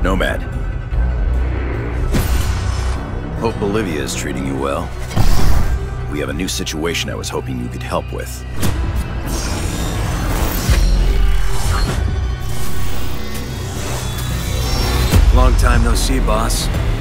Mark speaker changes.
Speaker 1: Nomad. Hope Bolivia is treating you well. We have a new situation I was hoping you could help with.
Speaker 2: Long time no see, boss.